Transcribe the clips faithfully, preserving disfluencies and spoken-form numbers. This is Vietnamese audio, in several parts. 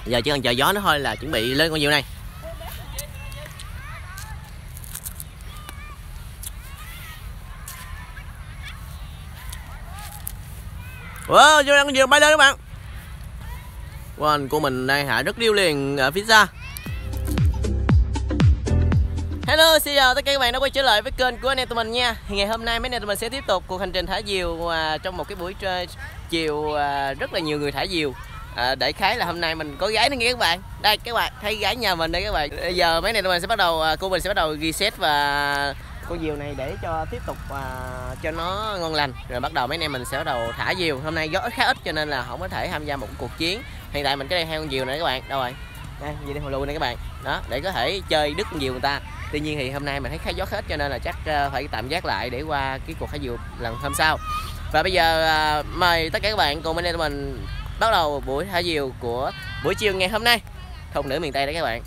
Giờ chỉ cần chờ gió nó thôi là chuẩn bị lên con diều này. Wow, con diều bay lên các bạn. Wow, cô mình đang hạ rất điêu liền ở phía xa. Hello, xin chào tất cả các bạn đã quay trở lại với kênh của anh em tụi mình nha. Thì ngày hôm nay mấy anh em tụi mình sẽ tiếp tục cuộc hành trình thả diều à, trong một cái buổi trưa chiều à, rất là nhiều người thả diều. À, đại khái là hôm nay mình có gái nữa nghe các bạn. Đây các bạn thấy gái nhà mình đây các bạn. Bây giờ mấy anh em tụi mình sẽ bắt đầu cô mình sẽ bắt đầu reset và con diều này để cho tiếp tục à, cho nó ngon lành. Rồi bắt đầu mấy anh em mình sẽ bắt đầu thả diều. Hôm nay gió khá ít cho nên là không có thể tham gia một cuộc chiến. Hiện tại mình có đây hai con diều này các bạn. Đâu rồi? Đây, gì đây hồ lùi này các bạn. Đó, để có thể chơi đứt con diều người ta. Tuy nhiên thì hôm nay mình thấy khá gió hết cho nên là chắc phải tạm gác lại để qua cái cuộc thả diều lần hôm sau. Và bây giờ à, mời tất cả các bạn cùng bên đây tụi mình bắt đầu buổi thả diều của buổi chiều ngày hôm nay. Không nữ miền Tây đấy các bạn.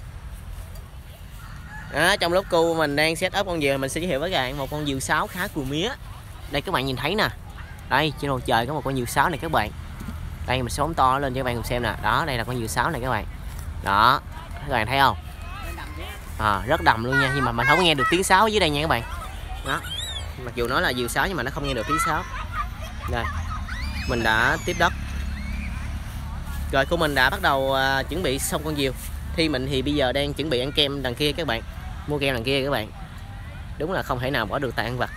Đó, trong lúc cô mình đang set up con diều mình sẽ giới thiệu với các bạn một con diều sáo khá cùi mía. Đây các bạn nhìn thấy nè. Đây trên bầu trời có một con diều sáo này các bạn. Đây mình phóng to lên cho các bạn cùng xem nè. Đó, đây là con diều sáo này các bạn. Đó, các bạn thấy không? À, rất đầm luôn nha, nhưng mà mình không có nghe được tiếng sáo dưới đây nha các bạn. Đó, mặc dù nó là diều sáo nhưng mà nó không nghe được tiếng sáo. Đây, mình đã tiếp đất. Rồi cô mình đã bắt đầu uh, chuẩn bị xong con diều. Thì mình thì bây giờ đang chuẩn bị ăn kem đằng kia các bạn. Mua kem đằng kia các bạn. Đúng là không thể nào bỏ được tài ăn vặt.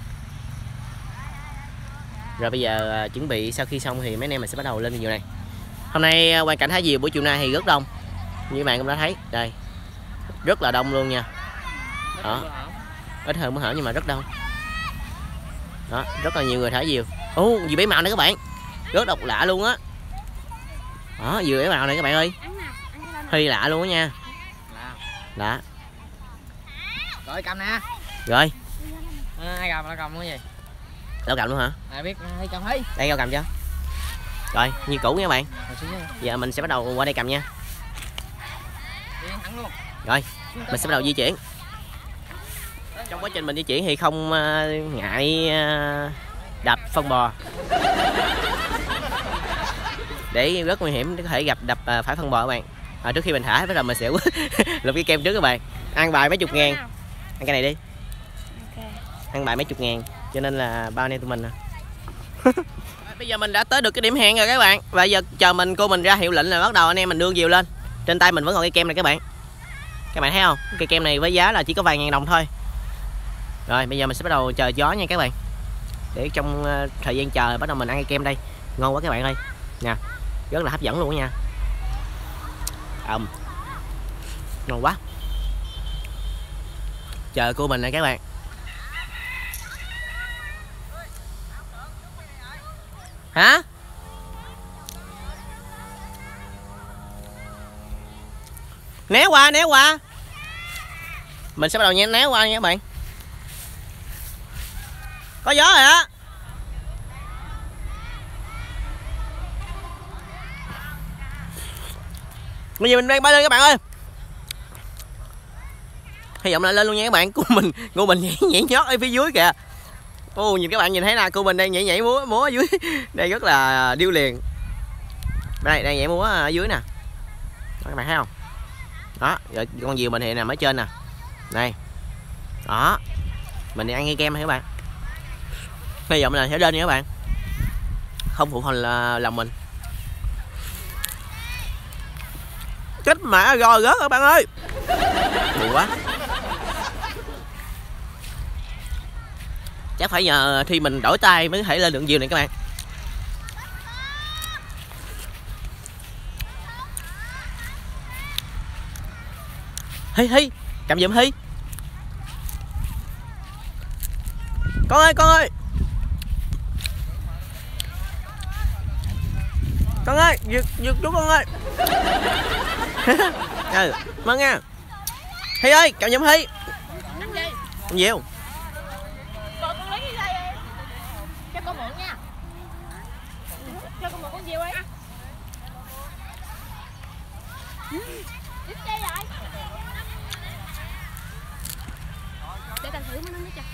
Rồi bây giờ uh, chuẩn bị sau khi xong thì mấy anh em mình sẽ bắt đầu lên diều này. Hôm nay uh, quan cảnh thả diều buổi chiều nay thì rất đông. Như các bạn cũng đã thấy, đây. Rất là đông luôn nha. Đó. Ít hơn bữa hở nhưng mà rất đông. Đó, rất là nhiều người thả diều. Ô, diều bảy màu này các bạn. Rất độc lạ luôn á. Đó, diều bảy màu này các bạn ơi. Hơi lạ luôn á nha. Lạ. Rồi cầm nè. Rồi. À, ai cầm, ai cầm cái gì? Đâu cầm luôn hả? À, biết ai cầm thấy. Đây đâu cầm cho. Rồi, như cũ nha các bạn. Giờ mình sẽ bắt đầu qua đây cầm nha. Luôn. Rồi, mình sẽ bắt đầu di chuyển. Trong quá trình mình di chuyển thì không uh, ngại uh, đập phân bò. Để rất nguy hiểm để có thể gặp đập uh, phải phân bò các bạn. À, trước khi mình thả bây giờ mình sẽ lượm cái kem trước các bạn. Ăn bài mấy chục ngàn. Ăn cái này đi. Okay. Ăn bài mấy chục ngàn cho nên là bao nhiêu tụi mình à. Bây giờ mình đã tới được cái điểm hẹn rồi các bạn. Và giờ chờ mình cô mình ra hiệu lệnh là bắt đầu anh em mình đưa diều lên. Trên tay mình vẫn còn cái kem này các bạn. Các bạn thấy không? Cái kem này với giá là chỉ có vài ngàn đồng thôi. Rồi bây giờ mình sẽ bắt đầu chờ gió nha các bạn. Để trong uh, thời gian chờ bắt đầu mình ăn cái kem đây. Ngon quá các bạn ơi. Nè, rất là hấp dẫn luôn đó nha. Um, ngon quá. Chờ cô mình nè các bạn. Hả? Né qua, né qua. Mình sẽ bắt đầu nhé, né qua nha các bạn. Có gió rồi á. Bây giờ mình đang bay lên các bạn ơi. Hy vọng là lên luôn nha các bạn. Cô mình, cô mình nhảy, nhảy nhót ở phía dưới kìa. Ô, nhìn các bạn nhìn thấy nè, cô mình đang nhảy nhảy múa múa ở dưới. Đây rất là điêu liền. Đây, đang nhảy múa ở dưới nè. Đó, các bạn thấy không? Đó, rồi con diều mình thì nằm ở trên nè. Đây. Đó. Mình đi ăn ngay kem hay các bạn. Hy vọng là sẽ lên nha các bạn. Không phụ phần là lòng mình. Chết mẹ rồi rớt các bạn ơi. Buồn quá. Chắc phải nhờ thì mình đổi tay mới có thể lên được diều này các bạn. Hi Hi, cầm giùm Hi. Con ơi, con ơi. Con ơi, giật giật chú con ơi. Ừ, mừng nha. Hi ơi, cầm giùm Hi. Con diều. Con lấy cái dây em. Cho con mượn nha. Cho con mượn con diều ấy. Dính dây lại. Để cần thử nó cho.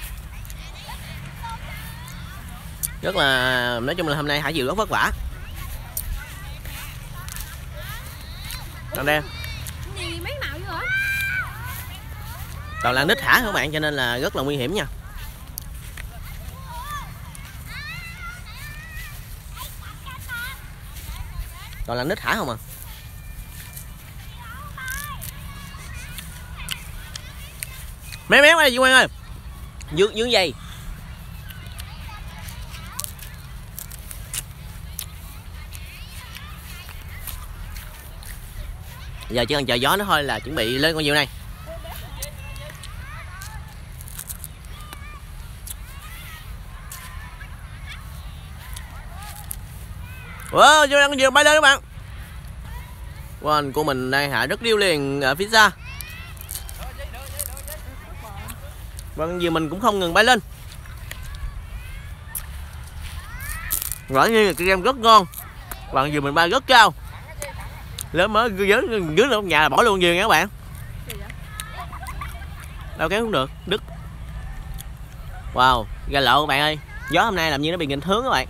Rất là nói chung là hôm nay thả diều rất vất vả. Còn đây Gì mấy màu vậy hả? toàn là nít thả các bạn, cho nên là rất là nguy hiểm nha. Toàn là nít thả không à. Méo méo đây Duy Quang ơi, dướng dướng dây. Giờ chỉ cần chờ gió nó thôi là chuẩn bị lên con diều này. Wow, cho con diều bay lên các bạn. Wow, cô mình đang hạ rất điêu liền ở phía xa. Vâng, diều mình cũng không ngừng bay lên. Quả nhiên cái game rất ngon. Vâng, diều mình bay rất cao. Lớn mới dưới dưới lên nhà là bỏ luôn diều nha các bạn. Đâu kéo cũng được, đứt. Wow, ra lộ các bạn ơi. Gió hôm nay làm như nó bị nghịch hướng các bạn.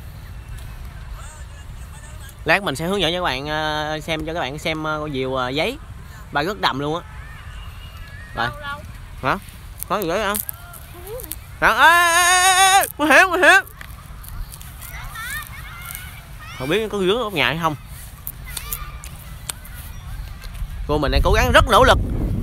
Lát mình sẽ hướng dẫn cho các bạn xem cho các bạn xem con diều giấy bay rất đầm luôn á. Rồi. Hả? Có gì đấy không? Hả? Ê, nguy hiểm, nguy hiểm. Không biết có dướng ở nhà hay không. Cô mình đang cố gắng rất nỗ lực.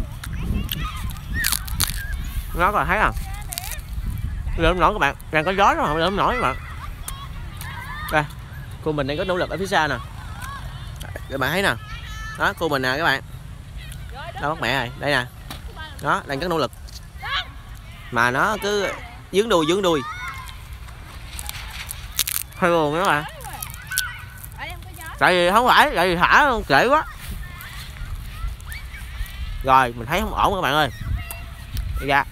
Nó có thấy không? Lên không nổi các bạn, đang có gió rồi, lên không nổi các bạn. Đây, cô mình đang có nỗ lực ở phía xa nè. Các bạn thấy nè. Đó, cô mình nè các bạn. Đâu mất mẹ rồi, đây nè. Đó, đang rất nỗ lực. Mà nó cứ dướng đuôi dướng đuôi. Hơi buồn các bạn. Tại vì không phải, tại vì thả trễ quá. Rồi, mình thấy không ổn các bạn ơi. Đi ra.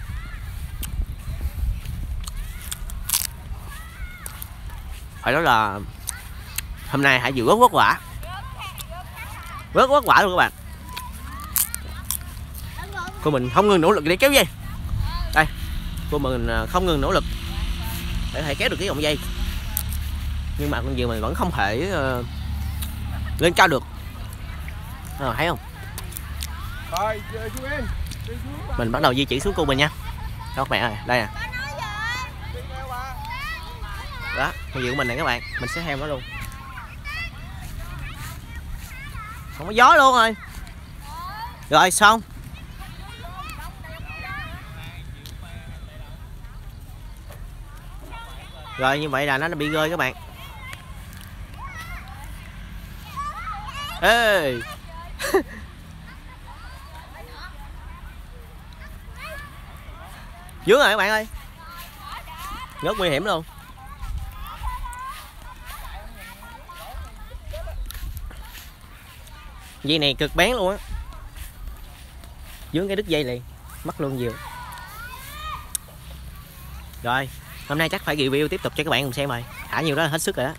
Phải nói là hôm nay Hải Diệu rất vất vả. Rất vất vả luôn các bạn. Cô mình không ngừng nỗ lực để kéo dây. Đây, cô mình không ngừng nỗ lực để thể kéo được cái vòng dây. Nhưng mà con diều mình vẫn không thể uh, lên cao được. À, thấy không? Mình bắt đầu di chuyển xuống cô mình nha. Đó các bạn ơi, đây nè. Đó, con diều của mình này các bạn, mình sẽ theo nó luôn. Không có gió luôn rồi. Rồi xong. Rồi như vậy là nó bị rơi các bạn. Ê. Dướng rồi các bạn ơi. Rất nguy hiểm luôn. Dây này cực bén luôn á. Dướng cái đứt dây liền, mất luôn nhiều. Rồi, hôm nay chắc phải review tiếp tục cho các bạn cùng xem rồi. Thả nhiều đó là hết sức rồi đó.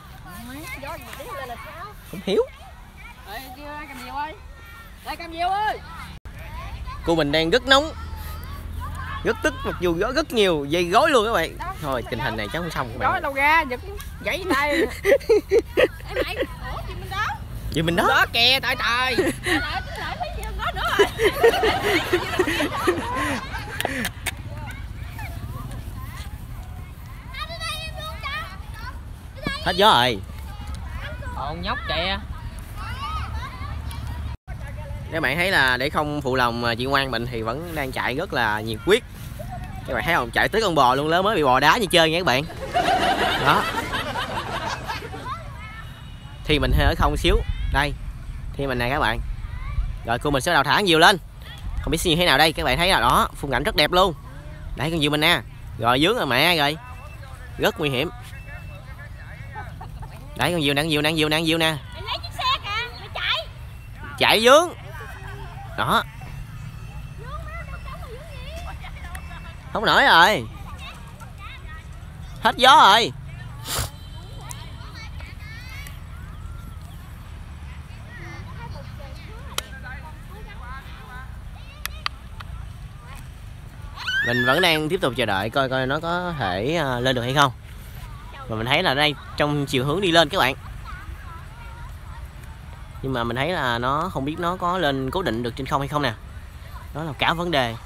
Không hiểu. Cô mình đang rất nóng, rất tức, mặc dù gió rất nhiều, dây gối luôn các bạn. Thôi tình hình này chắc không xong các bạn. Gió đâu ra, giật gãy tay. Gì mình đó? Đó kìa, tại trời. Hết gió rồi. Còn nhóc kìa. Các bạn thấy là để không phụ lòng chị Ngoan mình thì vẫn đang chạy rất là nhiệt quyết. Các bạn thấy không? Chạy tới con bò luôn, lớn mới bị bò đá như chơi nha các bạn. Đó. Thì mình hơi ở không xíu. Đây. Thì mình nè các bạn. Rồi cô mình sẽ đào thả nhiều lên. Không biết như thế nào đây, các bạn thấy là đó, khung cảnh rất đẹp luôn. Đây con diều mình nè. Rồi dướng rồi mẹ rồi. Rất nguy hiểm. Đấy con diều nè, con diều nè, con diều nè, con diều nè. Mày lấy chiếc xe kìa, mày chạy. Chạy dướng. Đó. Không nổi rồi. Hết gió rồi. Mình vẫn đang tiếp tục chờ đợi coi coi nó có thể lên được hay không. Và mình thấy là đây trong chiều hướng đi lên các bạn. Nhưng mà mình thấy là nó không biết nó có lên cố định được trên không hay không nè. Đó là cả vấn đề.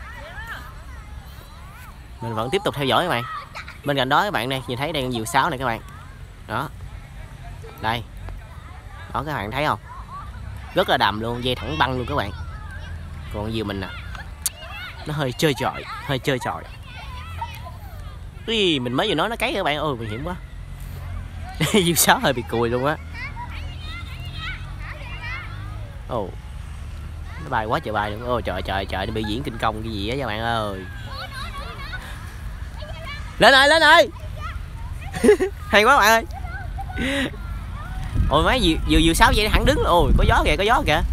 Mình vẫn tiếp tục theo dõi các bạn. Bên cạnh đó các bạn đây, nhìn thấy đây con diều sáo này các bạn. Đó. Đây. Đó các bạn thấy không? Rất là đầm luôn, dây thẳng băng luôn các bạn. Còn diều mình nè, nó hơi chơi chọi, hơi chơi chọi. Ý, mình mới vừa nói nó cấy các bạn, ôi nguy hiểm quá. Diều sáo hơi bị cùi luôn á. Ồ, nó bay quá trời bay luôn. Ôi trời trời trời, nó biểu diễn kinh công cái gì á các bạn ơi. Lên ơi, lên ơi. Hay quá các bạn ơi. Ôi mấy diều diều, diều sáo vậy hẳn đứng. Ôi có gió kìa, có gió kìa.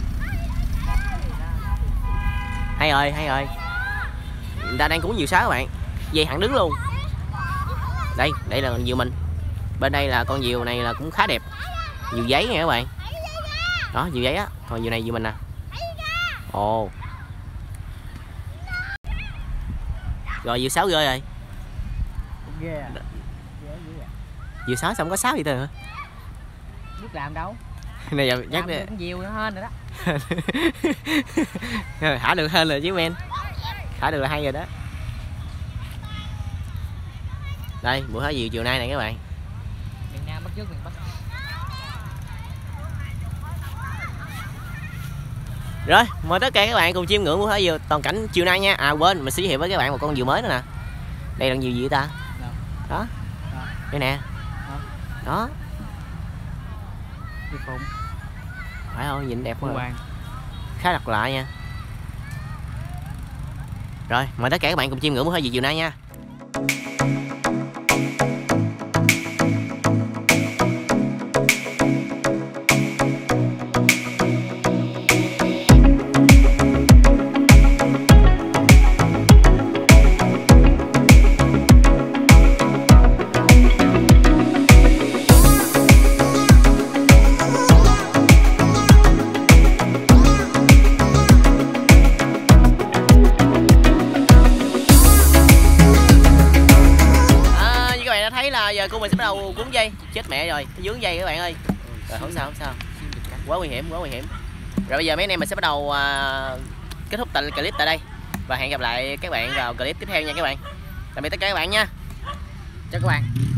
Hay rồi, hay rồi. Người ta đang cuốn diều sáo các bạn. Dây hẳn đứng luôn. Đây, đây là con diều mình. Bên đây là con diều này là cũng khá đẹp. Diều giấy nha các bạn. Đó, diều giấy á. Còn diều này diều mình nè. Ồ. Rồi diều sáo rơi rồi. Ghê à. Diều sáo xong có sáo gì thôi hả? Biết làm đâu. Này giờ nhắc đi. Cũng nhiều nữa hơn rồi đó. Thả được hơn rồi chứ men. Thả được là hay rồi đó. Đây, buổi thả diều chiều nay này các bạn. Miền Nam bắt trước miền Bắc. Rồi, mời tất cả các bạn cùng chiêm ngưỡng buổi thả diều toàn cảnh chiều nay nha. À quên, mình sẽ giới thiệu với các bạn một con diều mới nữa nè. Đây là con diều gì vậy ta? Đó. Đây nè. Đó. Diều phụng. Phải không? Nhìn đẹp quá. Hoàng. Khá đặc lạ nha. Rồi, mời tất cả các bạn cùng chiêm ngưỡng buổi thả diều chiều nay nha. Thấy là giờ cô mình sẽ bắt đầu cuốn dây. Chết mẹ rồi, nó dướng dây các bạn ơi. Rồi không sao, không sao. Quá nguy hiểm, quá nguy hiểm. Rồi bây giờ mấy anh em mình sẽ bắt đầu uh, kết thúc tại clip tại đây. Và hẹn gặp lại các bạn vào clip tiếp theo nha các bạn. Tạm biệt tất cả các bạn nha. Chào các bạn.